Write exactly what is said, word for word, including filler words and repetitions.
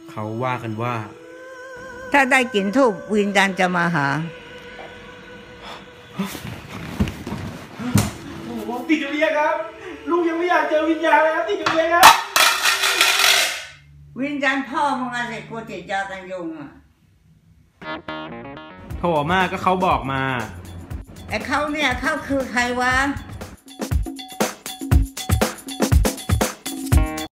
เขาว่ากันว่าถ้าได้กลิ่นธูปวิญญาณจะมาหาโอ้โหติดอยู่เรียนครับลูกยังไม่อยากเจอวิญญาณเลยครับติดอยู่เรียนครับวิญญาณพ่อมึงอะไรกูติดยากันยุงอ่ะโถมากก็เขาบอกมาไอ้เขาเนี่ยเขาคือใครวะ